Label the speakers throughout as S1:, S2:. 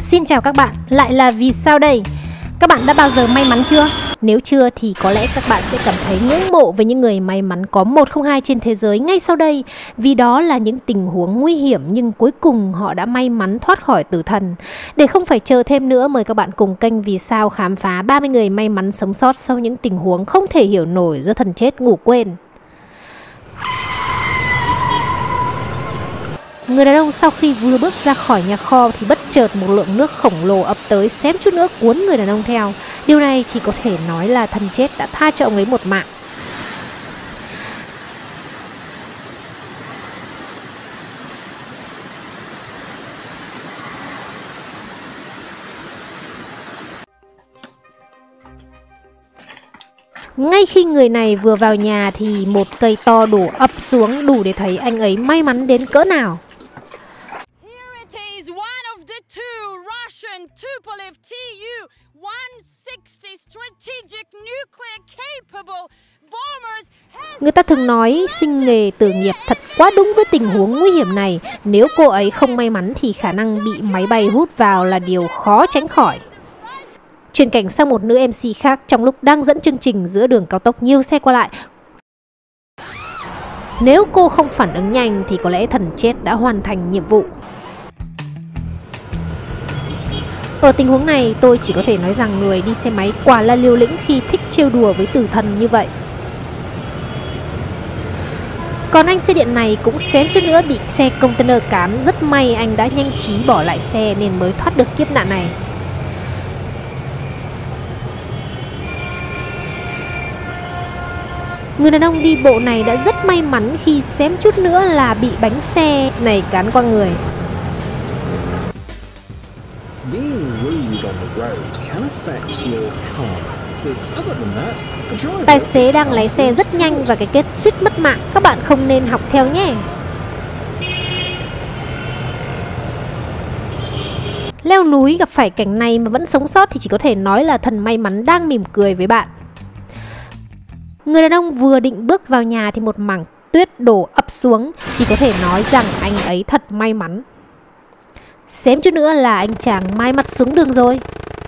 S1: Xin chào các bạn, lại là Vì Sao đây? Các bạn đã bao giờ may mắn chưa? Nếu chưa thì có lẽ các bạn sẽ cảm thấy ngưỡng mộ với những người may mắn có 102 trên thế giới ngay sau đây. Vì đó là những tình huống nguy hiểm nhưng cuối cùng họ đã may mắn thoát khỏi tử thần. Để không phải chờ thêm nữa, mời các bạn cùng kênh Vì Sao khám phá 30 người may mắn sống sót sau những tình huống không thể hiểu nổi do thần chết ngủ quên. Người đàn ông sau khi vừa bước ra khỏi nhà kho thì bất chợt một lượng nước khổng lồ ập tới, xém chút nữa cuốn người đàn ông theo. Điều này chỉ có thể nói là thần chết đã tha cho ông ấy một mạng. Ngay khi người này vừa vào nhà thì một cây to đổ ập xuống, đủ để thấy anh ấy may mắn đến cỡ nào. Người ta thường nói sinh nghề tử nghiệp thật quá đúng với tình huống nguy hiểm này. Nếu cô ấy không may mắn thì khả năng bị máy bay hút vào là điều khó tránh khỏi. Chuyển cảnh sang một nữ MC khác trong lúc đang dẫn chương trình giữa đường cao tốc nhiều xe qua lại. Nếu cô không phản ứng nhanh thì có lẽ thần chết đã hoàn thành nhiệm vụ. Ở tình huống này tôi chỉ có thể nói rằng người đi xe máy quả là liều lĩnh khi thích trêu đùa với tử thần như vậy. Còn anh xe điện này cũng xém chút nữa bị xe container cán. Rất may anh đã nhanh trí bỏ lại xe nên mới thoát được kiếp nạn này. Người đàn ông đi bộ này đã rất may mắn khi xém chút nữa là bị bánh xe này cán qua người. Tài xế đang lái xe rất nhanh và cái kết suýt mất mạng, các bạn không nên học theo nhé. Leo núi gặp phải cảnh này mà vẫn sống sót thì chỉ có thể nói là thần may mắn đang mỉm cười với bạn. Người đàn ông vừa định bước vào nhà thì một mảng tuyết đổ ập xuống, chỉ có thể nói rằng anh ấy thật may mắn. Xém chút nữa là anh chàng mai mặt xuống đường rồi.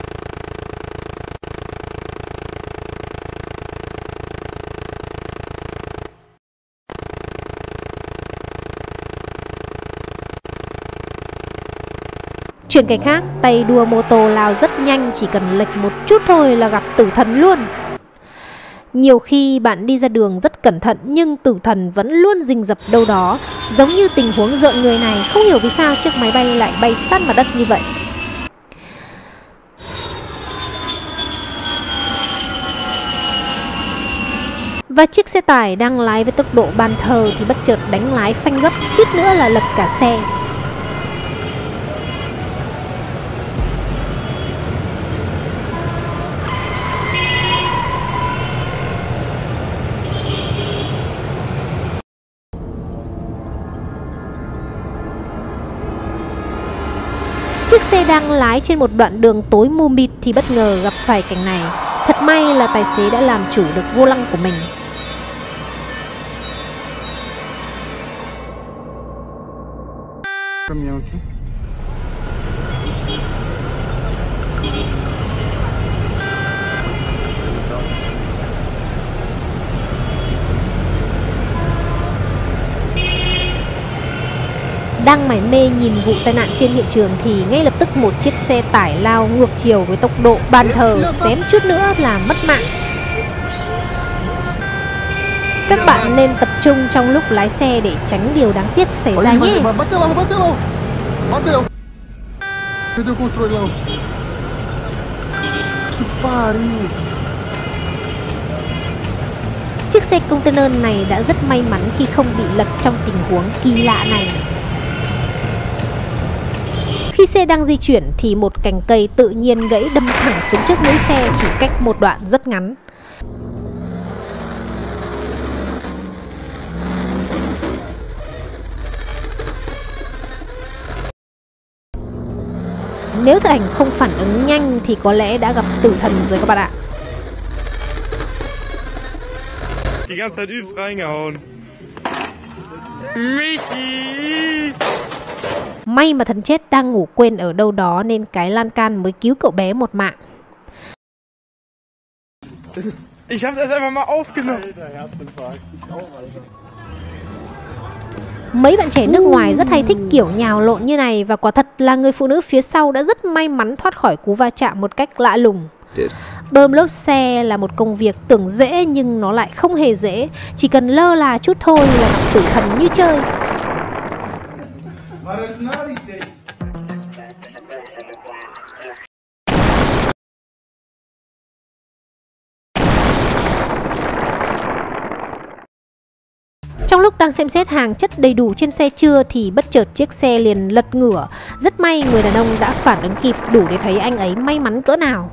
S1: Chuyển cảnh khác, tay đua mô tô lao rất nhanh, chỉ cần lệch một chút thôi là gặp tử thần luôn. Nhiều khi bạn đi ra đường rất cẩn thận nhưng tử thần vẫn luôn rình rập đâu đó. Giống như tình huống rợn người này, không hiểu vì sao chiếc máy bay lại bay sát mặt đất như vậy. Và chiếc xe tải đang lái với tốc độ ban thờ thì bất chợt đánh lái phanh gấp, suýt nữa là lật cả xe. Chiếc xe đang lái trên một đoạn đường tối mù mịt thì bất ngờ gặp phải cảnh này. Thật may là tài xế đã làm chủ được vô lăng của mình. Đang mải mê nhìn vụ tai nạn trên hiện trường thì ngay lập tức một chiếc xe tải lao ngược chiều với tốc độ ban thờ, xém chút nữa là mất mạng. Các bạn nên tập trung trong lúc lái xe để tránh điều đáng tiếc xảy ra nhé. Chiếc xe container này đã rất may mắn khi không bị lật trong tình huống kỳ lạ này. Khi xe đang di chuyển thì một cành cây tự nhiên gãy đâm thẳng xuống trước mũi xe chỉ cách một đoạn rất ngắn. Nếu thợ ảnh không phản ứng nhanh thì có lẽ đã gặp tử thần rồi các bạn ạ. May mà thần chết đang ngủ quên ở đâu đó nên cái lan can mới cứu cậu bé một mạng.
S2: Ich hab's erst einfach mal aufgenommen.
S1: Mấy bạn trẻ nước ngoài rất hay thích kiểu nhào lộn như này, và quả thật là người phụ nữ phía sau đã rất may mắn thoát khỏi cú va chạm một cách lạ lùng. Bơm lốp xe là một công việc tưởng dễ nhưng nó lại không hề dễ. Chỉ cần lơ là chút thôi là gặp tử thần như chơi. Trong lúc đang xem xét hàng chất đầy đủ trên xe chưa thì bất chợt chiếc xe liền lật ngửa. Rất may người đàn ông đã phản ứng kịp, đủ để thấy anh ấy may mắn cỡ nào.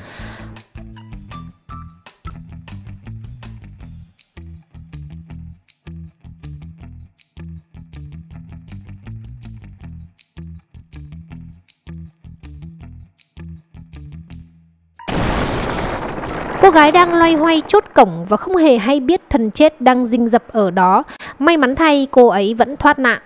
S1: Cô gái đang loay hoay chốt cổng và không hề hay biết thần chết đang rình rập ở đó. May mắn thay cô ấy vẫn thoát nạn.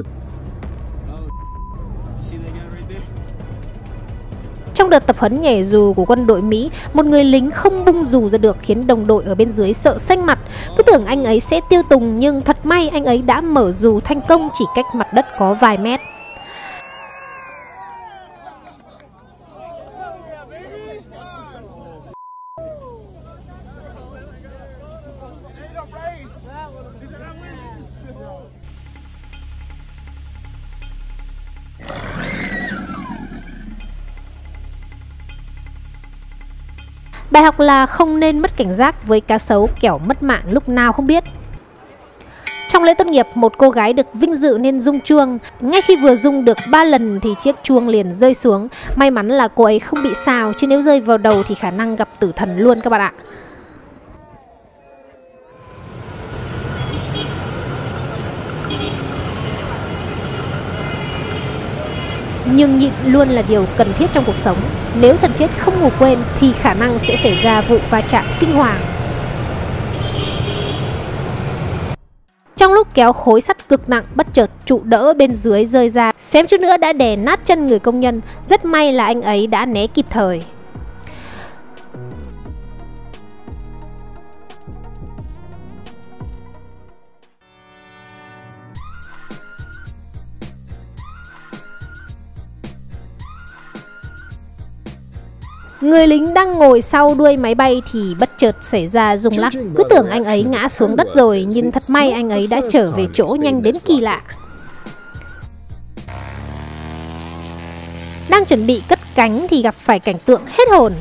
S1: Trong đợt tập huấn nhảy dù của quân đội Mỹ, một người lính không bung dù ra được khiến đồng đội ở bên dưới sợ xanh mặt. Cứ tưởng anh ấy sẽ tiêu tùng nhưng thật may anh ấy đã mở dù thành công chỉ cách mặt đất có vài mét. Bài học là không nên mất cảnh giác với cá sấu, kẻo mất mạng lúc nào không biết. Trong lễ tốt nghiệp, một cô gái được vinh dự nên rung chuông. Ngay khi vừa rung được 3 lần thì chiếc chuông liền rơi xuống. May mắn là cô ấy không bị sao, chứ nếu rơi vào đầu thì khả năng gặp tử thần luôn các bạn ạ. Nhưng nhịn luôn là điều cần thiết trong cuộc sống. Nếu thần chết không ngủ quên thì khả năng sẽ xảy ra vụ va chạm kinh hoàng. Trong lúc kéo khối sắt cực nặng, bất chợt trụ đỡ bên dưới rơi ra, xém chút nữa đã đè nát chân người công nhân. Rất may là anh ấy đã né kịp thời. Người lính đang ngồi sau đuôi máy bay thì bất chợt xảy ra rung lắc. Cứ tưởng anh ấy ngã xuống đất rồi, nhưng thật may anh ấy đã trở về chỗ nhanh đến kỳ lạ. Đang chuẩn bị cất cánh thì gặp phải cảnh tượng hết hồn.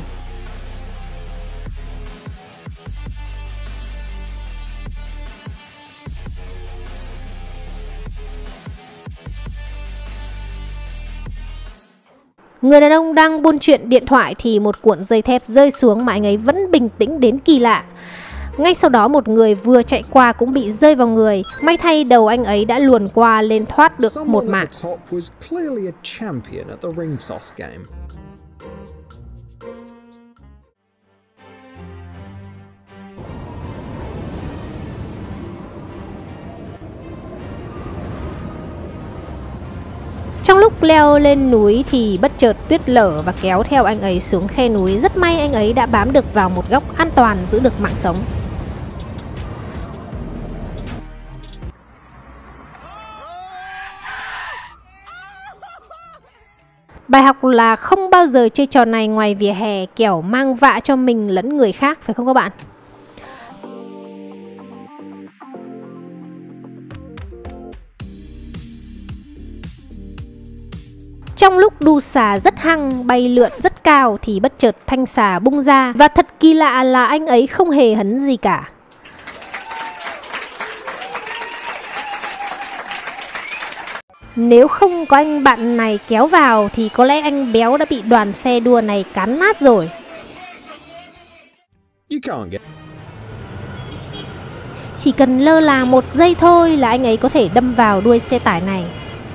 S1: Người đàn ông đang buôn chuyện điện thoại thì một cuộn dây thép rơi xuống mà anh ấy vẫn bình tĩnh đến kỳ lạ. Ngay sau đó một người vừa chạy qua cũng bị rơi vào người. May thay đầu anh ấy đã luồn qua lên thoát được một mạng. Trong lúc leo lên núi thì bất chợt tuyết lở và kéo theo anh ấy xuống khe núi. Rất may anh ấy đã bám được vào một góc an toàn, giữ được mạng sống. Bài học là không bao giờ chơi trò này ngoài vỉa hè, kẻo mang vạ cho mình lẫn người khác, phải không các bạn? Trong lúc đu xà rất hăng, bay lượn rất cao thì bất chợt thanh xà bung ra. Và thật kỳ lạ là anh ấy không hề hấn gì cả. Nếu không có anh bạn này kéo vào thì có lẽ anh béo đã bị đoàn xe đua này cán nát rồi. Chỉ cần lơ là 1 giây thôi là anh ấy có thể đâm vào đuôi xe tải này.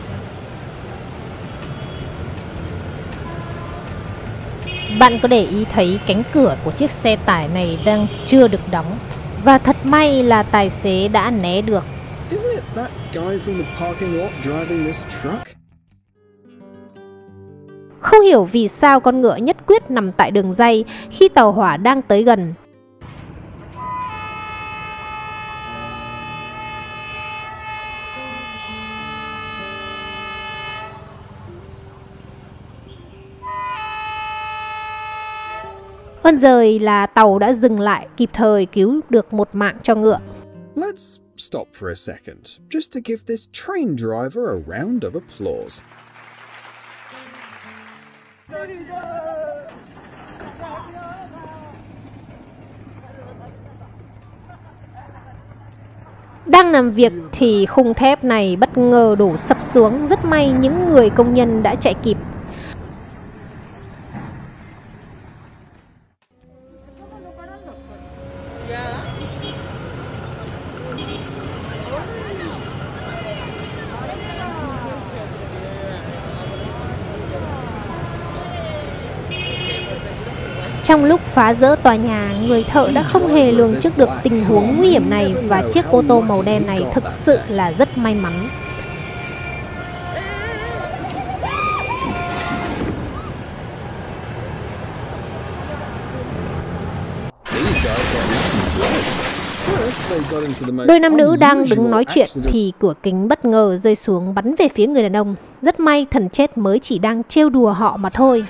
S1: Bạn có để ý thấy cánh cửa của chiếc xe tải này đang chưa được đóng. Và thật may là tài xế đã né được. Không hiểu vì sao con ngựa nhất quyết nằm tại đường ray khi tàu hỏa đang tới gần. Ơn giời là tàu đã dừng lại kịp thời cứu được một mạng cho ngựa.
S3: Let's stop for a second, just to give this train driver a round of applause.
S1: Đang làm việc thì khung thép này bất ngờ đổ sập xuống, rất may những người công nhân đã chạy kịp. Trong lúc phá rỡ tòa nhà, người thợ đã không hề lường trước được tình huống nguy hiểm này và chiếc ô tô màu đen này thực sự là rất may mắn. Đôi nam nữ đang đứng nói chuyện thì cửa kính bất ngờ rơi xuống bắn về phía người đàn ông. Rất may thần chết mới chỉ đang trêu đùa họ mà thôi.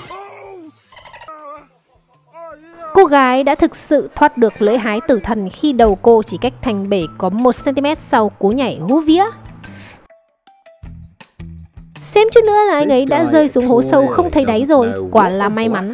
S1: Cô gái đã thực sự thoát được lưỡi hái tử thần khi đầu cô chỉ cách thành bể có 1 cm sau cú nhảy hú vía. Xem chút nữa là anh ấy đã rơi xuống hố sâu không thấy đáy rồi, quả là may mắn.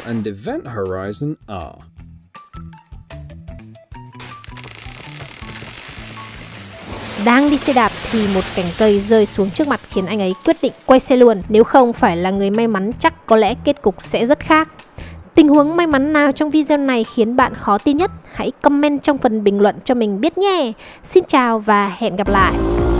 S1: Đang đi xe đạp thì một cành cây rơi xuống trước mặt khiến anh ấy quyết định quay xe luôn. Nếu không phải là người may mắn chắc có lẽ kết cục sẽ rất khác. Tình huống may mắn nào trong video này khiến bạn khó tin nhất? Hãy comment trong phần bình luận cho mình biết nhé. Xin chào và hẹn gặp lại.